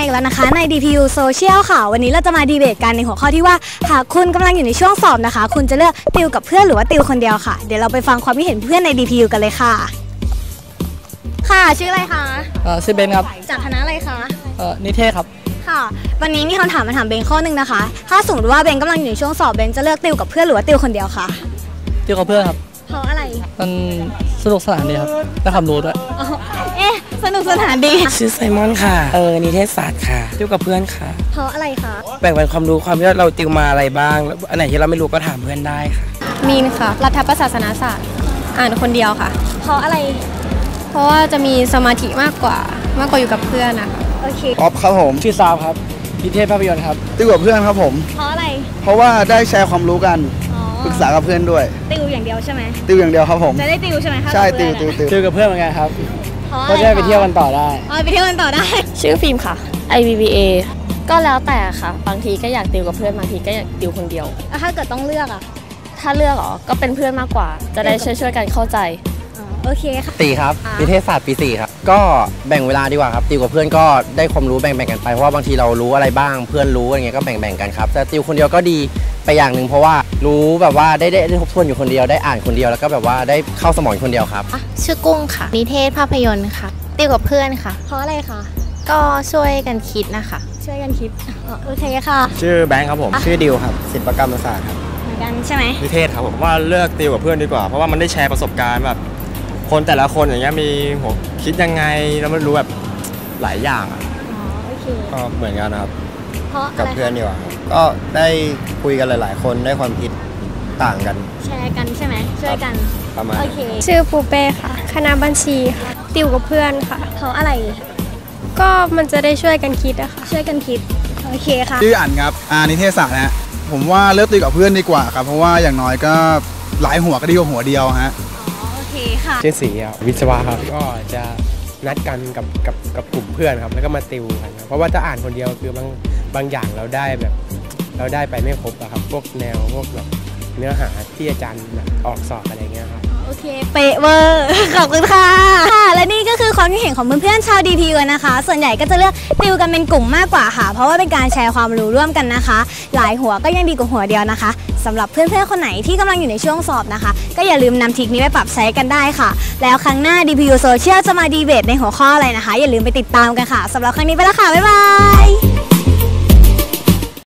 อีกแล้วนะคะใน DPU Social ค่ะวันนี้เราจะมาดีเบตกันในหัวข้อที่ว่าหากคุณกำลังอยู่ในช่วงสอบนะคะคุณจะเลือกติวกับเพื่อนหรือว่าติวคนเดียวค่ะเดี๋ยวเราไปฟังความคิดเห็นเพื่อนใน DPU กันเลยค่ะค่ะชื่ออะไรคะชื่อเบนครับจากคณะอะไรคะนิเทศครับค่ะวันนี้มีคำถามมาถามเบนข้อหนึ่งนะคะถ้าสมมติว่าเบนกำลังอยู่ในช่วงสอบเบนจะเลือกติวกับเพื่อนหรือว่าติวคนเดียวค่ะติวกับเพื่อนครับเพราะอะไรมันสนุกสนานดีครับได้ความรู้ด้วยสนุกสนานดีชื่อไซมอนค่ะนิเทศศาสตร์ค่ะติวกับเพื่อนค่ะเพราะอะไรคะแบ่งเป็นความรู้ความที่เราติวมาอะไรบ้างอันไหนที่เราไม่รู้ก็ถามเพื่อนได้ค่ะมีนค่ะรัฐประศาสนศาสตร์อ่านคนเดียวค่ะเพราะอะไรเพราะว่าจะมีสมาธิมากกว่าอยู่กับเพื่อนนะคะโอเคอ๊อฟครับผมชื่อซาวครับนิเทศภาพยนตร์ครับติวกับเพื่อนครับผมเพราะอะไรเพราะว่าได้แชร์ความรู้กันปรึกษากับเพื่อนด้วยติวอย่างเดียวใช่ไหมติวอย่างเดียวครับผมจะได้ติวใช่ไหมคะใช่ติวกับเพื่อนเหมือนกันครับก็จะไปเที่ยวกันต่อได้ไปเที่ยวกันต่อได้ชื่อฟิล์มค่ะ IBBA ก็แล้วแต่ค่ะบางทีก็อยากติวกับเพื่อนบางทีก็อยากติวคนเดียวถ้าเกิดต้องเลือกถ้าเลือกก็เป็นเพื่อนมากกว่าจะได้ช่วยกันเข้าใจโอเคค่ะตีครับนิเทศศาสตร์ปี 4ครับก็แบ่งเวลาดีกว่าครับติวกับเพื่อนก็ได้ความรู้แบ่งกันไปเพราะว่าบางทีเรารู้อะไรบ้างเพื่อนรู้อะไรเงี้ยก็แบ่งกันครับแต่ติวคนเดียวก็ดีไปอย่างหนึ่งเพราะว่ารู้แบบว่าได้ทบทวนอยู่คนเดียวได้อ่านคนเดียวแล้วก็แบบว่าได้เข้าสมองคนเดียวครับชื่อกุ้งค่ะนิเทศภาพยนตร์ค่ะติวกับเพื่อนค่ะเพราะอะไรคะก็ช่วยกันคิดนะคะช่วยกันคิดโอเคค่ะชื่อแบงค์ครับผมชื่อดิวครับศิลปกรรมศาสตร์ครับเหมือนกันใช่ไหมนิเทศครับผมว่าเลือกติวกับเพื่อนดีกว่าเพราะว่ามันได้แชร์ประสบการณ์แบบคนแต่ละคนอย่างเงี้ยมีหัวคิดยังไงแล้วมันรู้แบบหลายอย่างโอเคก็เหมือนกันนะครับกับเพื่อนดีกว่าก็ได้คุยกันหลายๆคนได้ความคิดต่างกันแชร์กันใช่ไหมช่วยกันประมาณโอเคชื่อปูเป้ค่ะคณะบัญชีค่ะติวกับเพื่อนค่ะเพราะอะไรก็มันจะได้ช่วยกันคิดอะค่ะช่วยกันคิดโอเคค่ะชื่ออั๋นครับนิเทศศาสตร์นะผมว่าเลือกติวกับเพื่อนดีกว่าครับเพราะว่าอย่างน้อยก็หลายหัวก็ดีกว่าหัวเดียวฮะโอเคค่ะชื่อสีวิศวะครับก็จะนัดกันกับกลุ่มเพื่อนครับแล้วก็มาติวกันเพราะว่าถ้าอ่านคนเดียวคือบางอย่างเราได้ไปไม่ครบอะครับพวกแนวพวกแบบเนื้อหาที่อาจารย์ออกสอบอะไรเงี้ยครับโอเคเป๊ะเวอร์ขอบคุณค่ะและนี่ก็คือความคิดเห็นของเพื่อนๆชาว DPU นะคะส่วนใหญ่ก็จะเลือกติวกันเป็นกลุ่มมากกว่าค่ะเพราะว่าเป็นการแชร์ความรู้ร่วมกันนะคะหลายหัวก็ยังดีกว่าหัวเดียวนะคะสำหรับเพื่อนๆคนไหนที่กำลังอยู่ในช่วงสอบนะคะก็อย่าลืมนำทริคนี้ไปปรับใช้กันได้ค่ะแล้วครั้งหน้า DPU Social จะมาดีเบตในหัวข้ออะไรนะคะอย่าลืมไปติดตามกันค่ะสำหรับครั้งนี้ไปแล้วค่ะบ๊ายบาย